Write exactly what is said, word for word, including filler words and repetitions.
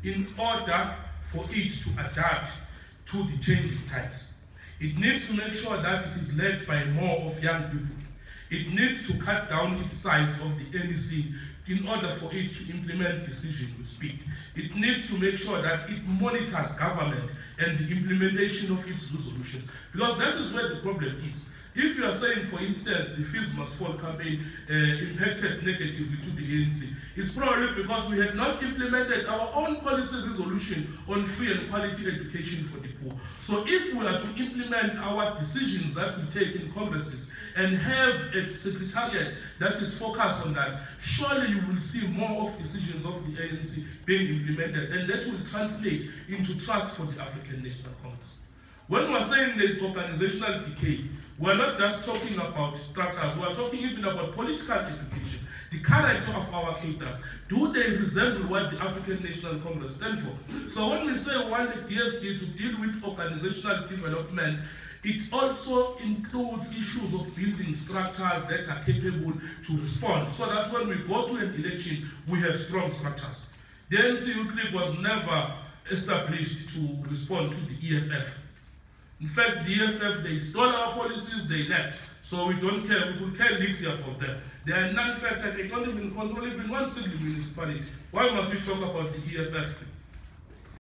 in order for it to adapt to the changing times. It needs to make sure that it is led by more of young people. It needs to cut down its size of the N E C in order for it to implement decisions with speed. It needs to make sure that it monitors government and the implementation of its resolutions, because that is where the problem is. If you are saying, for instance, the Fields Must Fall campaign uh, impacted negatively to the A N C, it's probably because we had not implemented our own policy resolution on free and quality education for the poor. So if we are to implement our decisions that we take in congresses and have a secretariat that is focused on that, surely you will see more of decisions of the A N C being implemented, and that will translate into trust for the African National Congress. When we're saying there's organizational decay, we're not just talking about structures, we're talking even about political education. The character of our cadres, do they resemble what the African National Congress stands for? So when we say we want the D S G to deal with organizational development, it also includes issues of building structures that are capable to respond, so that when we go to an election, we have strong structures. The A N C Youth League was never established to respond to the E F F. In fact, the E F F, they stole our policies, they left. So we don't care, we don't care little about them. They are non-factor, they don't even control even one single municipality. Why must we talk about the E F F?